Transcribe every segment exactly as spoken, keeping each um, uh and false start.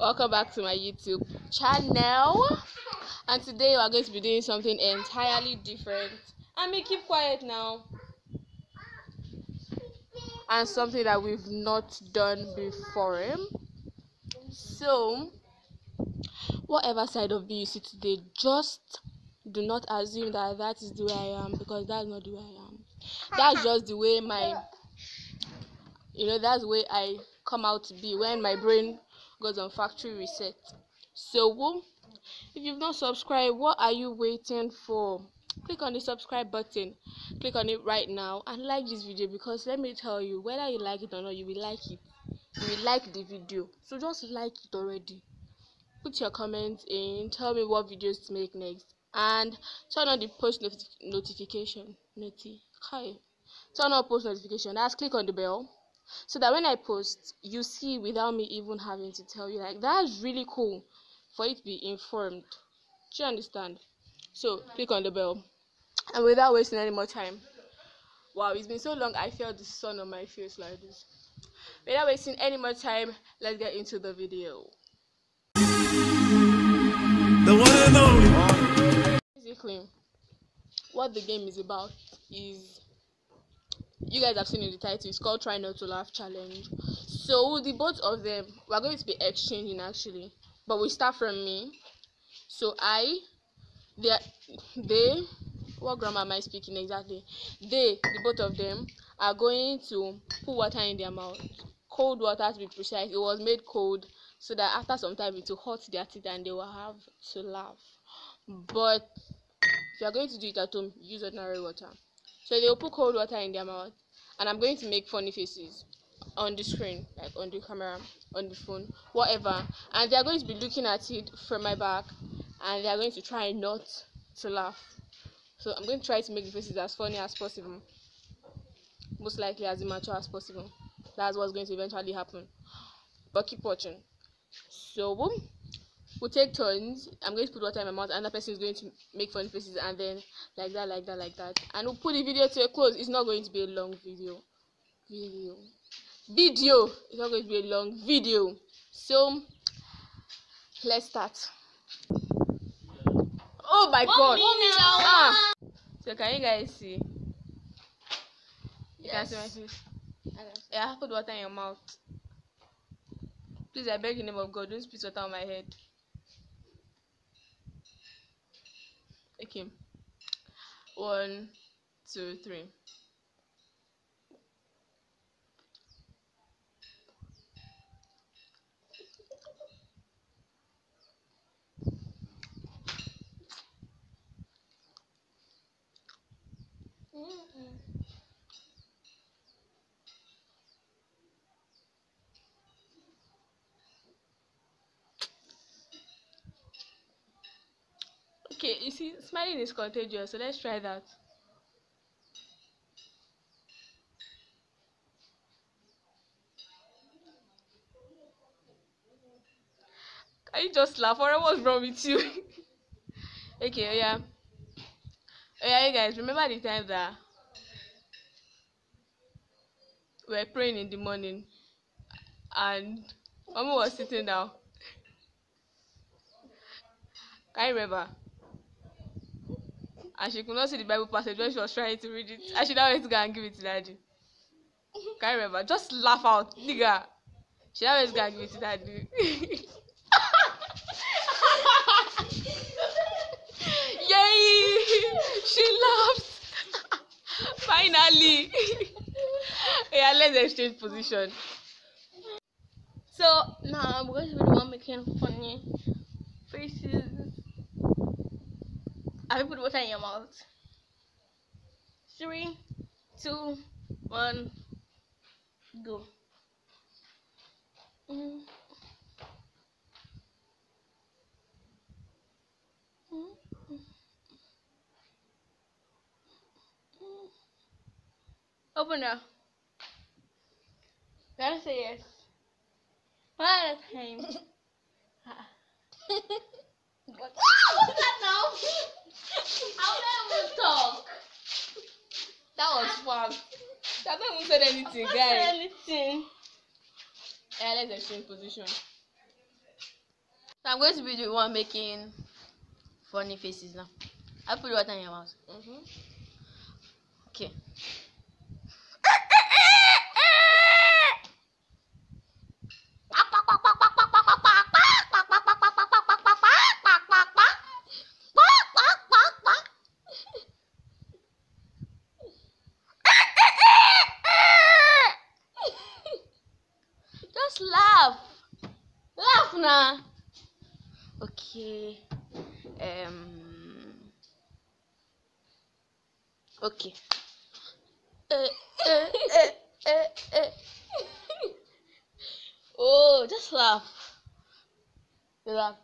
Welcome back to my YouTube channel, and today we are going to be doing something entirely different. I mean, keep quiet now. And something that we've not done before. So whatever side of me you see today, just do not assume that that is the way I am, because that's not the way I am. That's just the way my you know that's the way I come out to be when my brain goes on factory reset. So if you've not subscribed, what are you waiting for? Click on the subscribe button, click on it right now, and like this video, because let me tell you, whether you like it or not, you will like it. You will like the video, so just like it already. Put your comments in, tell me what videos to make next, and turn on the post noti notification noti hi turn on post notification. That's click on the bell, so that when I post, you see without me even having to tell you. Like, that's really cool for you to be informed. Do you understand? So click on the bell, and without wasting any more time, wow, it's been so long I felt the sun on my face like this. Without wasting any more time, let's get into the video. The one and only. Basically, what the game is about is, you guys have seen in the title, it's called Try Not to Laugh Challenge. So the both of them, we're going to be exchanging actually, but we start from me. So I, they, they, what grammar am I speaking exactly? They, the both of them, are going to put water in their mouth. Cold water, to be precise. It was made cold so that after some time it will hurt their teeth and they will have to laugh. But if you are going to do it at home, use ordinary water. So they will put cold water in their mouth, and I'm going to make funny faces on the screen, like on the camera, on the phone, whatever, and they are going to be looking at it from my back, and they are going to try not to laugh. So I'm going to try to make the faces as funny as possible, most likely as immature as possible. That's what's going to eventually happen, but keep watching. So we'll take turns. I'm going to put water in my mouth, another person is going to make funny faces, and then like that, like that, like that, and we'll put the video to a close. It's not going to be a long video video video it's not going to be a long video. So let's start. Oh my god. Ah. So can you guys see? You yes. Can see my face? Yeah, put water in your mouth. Please, I beg in the name of God, don't spit water on my head. Okay. One, two, three. Mm-mm. Okay, you see, smiling is contagious, so let's try that. Can you just laugh, or what's wrong with you? Okay, oh yeah. Oh yeah, you guys, remember the time that we were praying in the morning and Mama was sitting down? Can you remember? And she could not see the Bible passage when she was trying to read it. And she now went to go and give it to Daddy. Can you remember? Just laugh out, nigga. She now went to go and give it to Daddy. Yay! She laughed. Finally. Yeah, let's exchange position. So now I'm going to be the one making funny faces. I will put water in your mouth. Three, two, one, go. Mm. Mm. Mm. Open now. Gotta say yes. One at a time. What? What's that now? How did I talk? That was fun. I haven't even said anything, guys. Anything. Yeah, let's exchange position. So I'm going to be the one making funny faces now. I put water in your mouth. Mm-hmm. Okay. Just laugh. Laugh now. Okay. Um. Okay. Uh, uh, uh, uh, uh. Oh, just laugh. You laugh.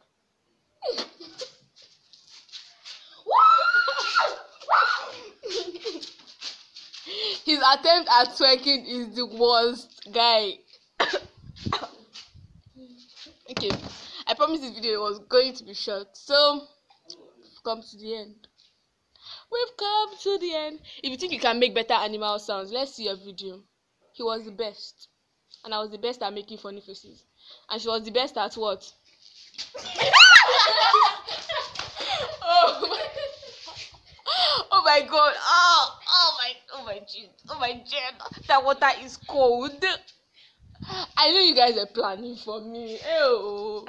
His attempt at twerking is the worst, guy. Okay, I promised this video was going to be short, so we've come to the end. We've come to the end. If you think you can make better animal sounds, let's see your video. He was the best, and I was the best at making funny faces, and she was the best at what? Oh my, oh my god! Oh, oh my, oh my jeez, oh my jeez! That water is cold. I know you guys are planning for me. Ew.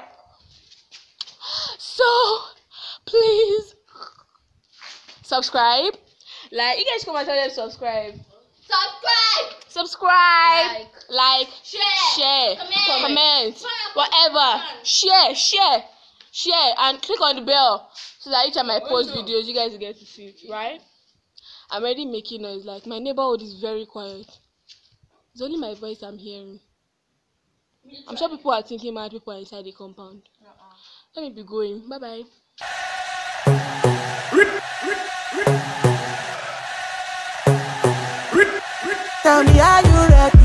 So please subscribe. Like, you guys come and tell them subscribe. Subscribe. Subscribe. Like, like share, share, comment, comment, whatever. Share, share, share, and click on the bell so that each time I post videos, you guys get to see it. Right? I'm already making noise. Like, my neighborhood is very quiet. It's only my voice I'm hearing. I'm sure people are thinking mad people are inside the compound. Uh-uh. Let me be going. Bye bye. Tell me, are you ready?